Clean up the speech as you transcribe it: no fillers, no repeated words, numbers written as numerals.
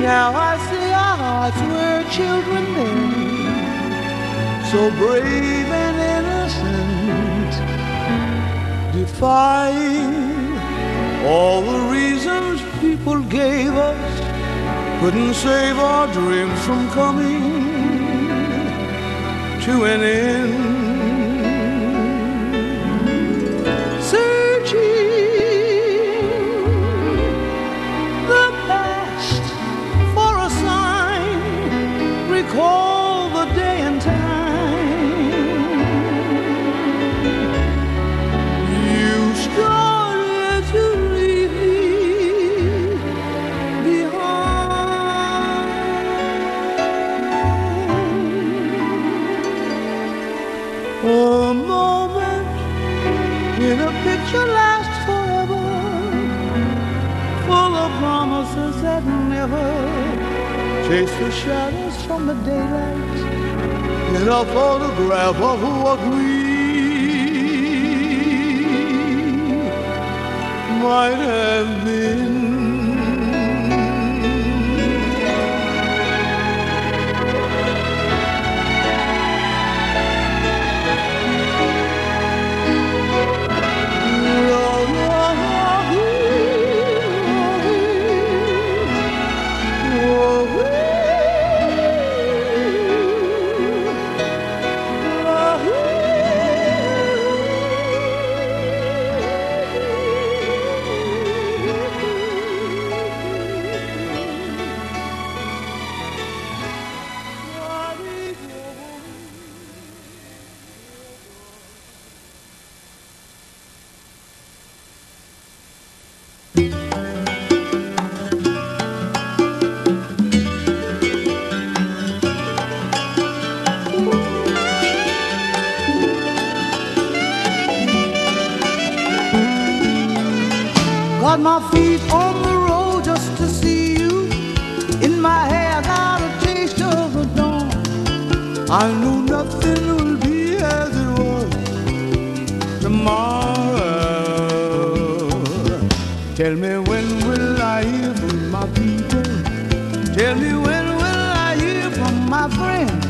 Now I see our hearts were children then, so brave and innocent, defying all the reasons people gave us, couldn't save our dreams from coming to an end. Searching the past for a sign, recall the day and time you started to leave me behind. A moment in a picture lasts forever, full of promises that never chase the shadows from the daylight. In a photograph of what we might have been. Got my feet on the road just to see you. In my hair got a taste of the dawn. I know nothing will be as it was tomorrow. Tell me when will I hear from my people? Tell me when will I hear from my friends?